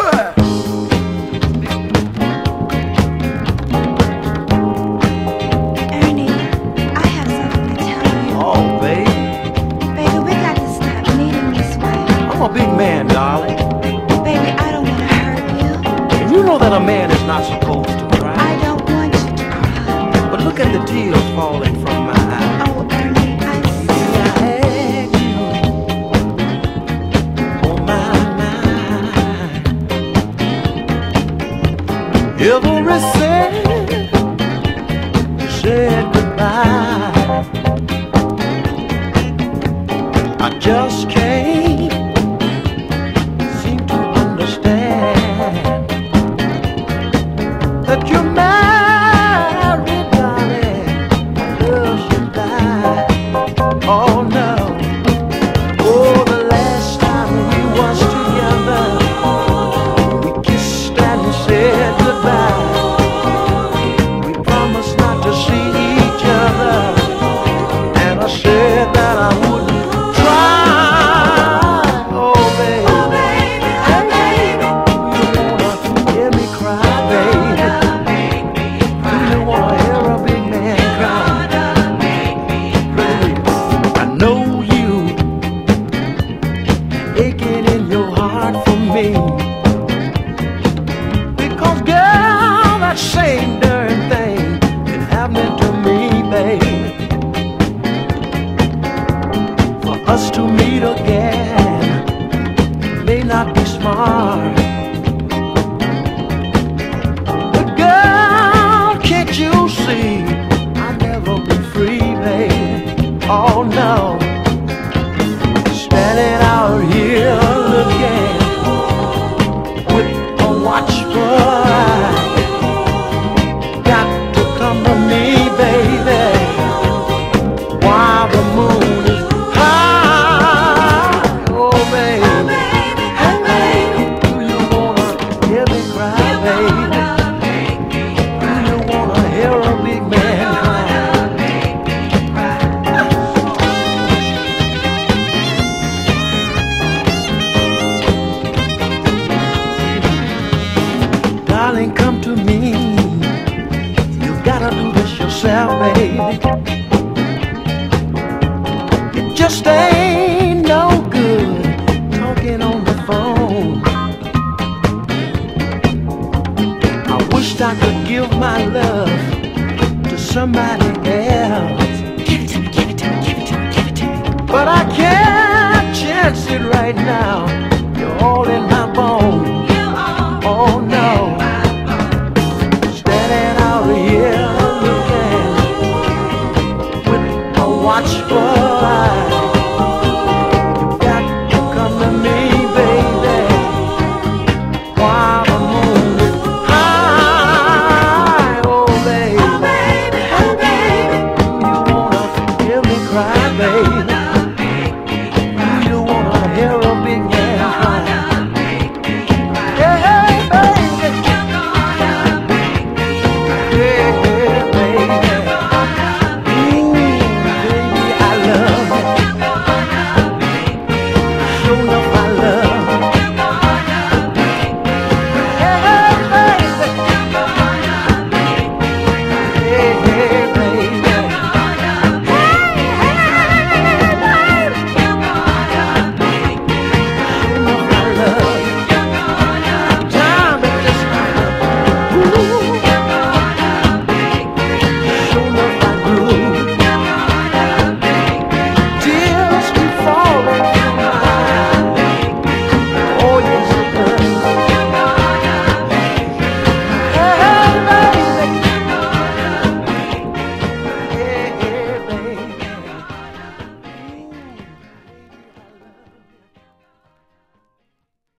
Ernie, I have something to tell you. Oh, babe. Baby, we got to stop meeting this way. I'm a big man, darling. Baby, I don't want to hurt you. And you know that a man is not supposed to cry. I don't want you to cry. But look at the tears falling from my eyes. Oh, Ernie, I had you on my mind. Every second you said goodbye. I just can't seem to understand that you're married, darling. Love should die. Oh no. Oh, the last time we was together, we kissed and said goodbye. We promised not to see each other, and I said that I wouldn't try. Oh baby, oh baby, oh baby, you wanna hear me cry, baby? You wanna hear a big man cry? I know you aching in your heart for me, because girl, that same darn thing been happening to me, babe. For us to meet again may not be smart, but girl, can't you see I'll never be free, babe? Oh no. Standing out here looking with a watchful eye. Got to come to me, baby, while the moon is high. Oh baby, hey baby, do you wanna hear me cry, baby? Do you wanna hear a big man cry? Darling, come to me. You gotta do this yourself, baby. It just ain't no good talking on the phone. I wished I could give my love to somebody else. give it to me, give it to me, give it to me, give it to me. But I can't chance it right now. You're all in